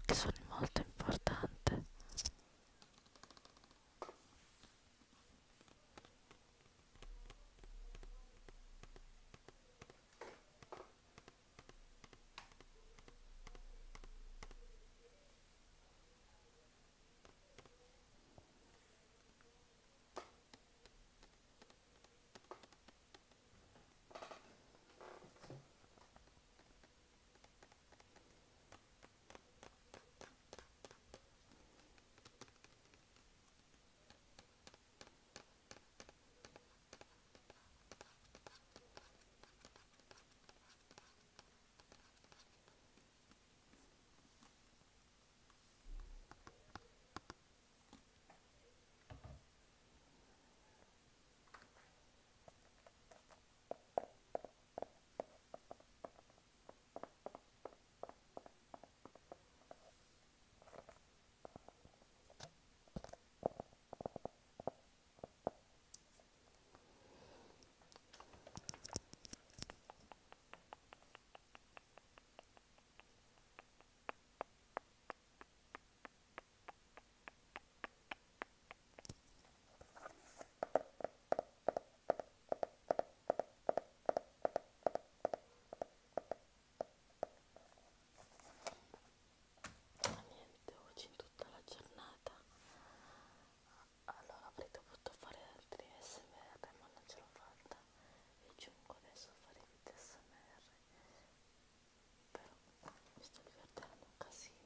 occhi sono molto importanti. Niente, oggi in tutta la giornata allora avrei dovuto fare altri ASMR ma non ce l'ho fatta e giungo adesso a fare video ASMR, però mi sto divertendo un casino.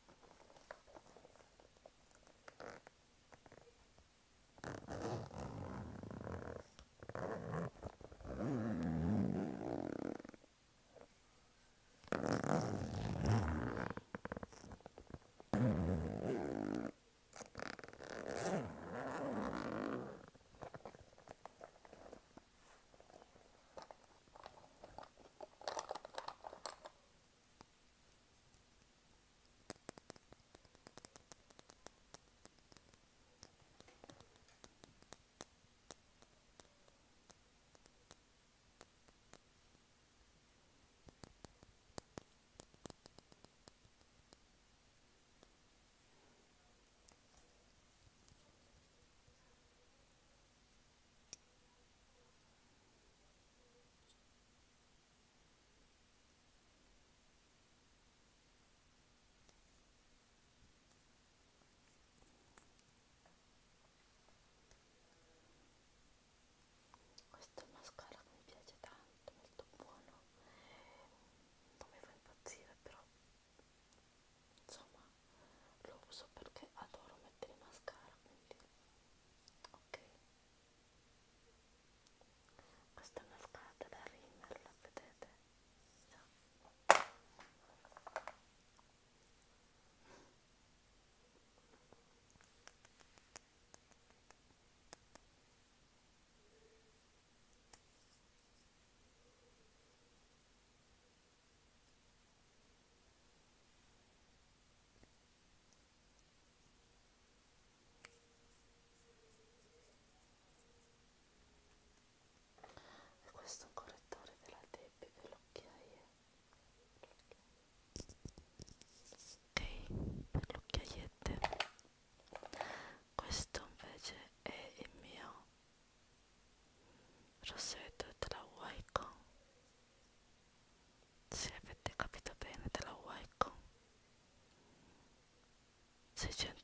Questo è il mascara che mi piace tanto, molto buono, non mi fa impazzire però insomma lo uso perché adoro mettere mascara, quindi ok. Questa è una scatola da Rimmel, la vedete? Già. E questo è un correttore della Debbie per le occhiaie. Ok, per le occhiaiette. Questo invece è il mio rossetto della Wycon. Se avete capito bene, della Wycon 600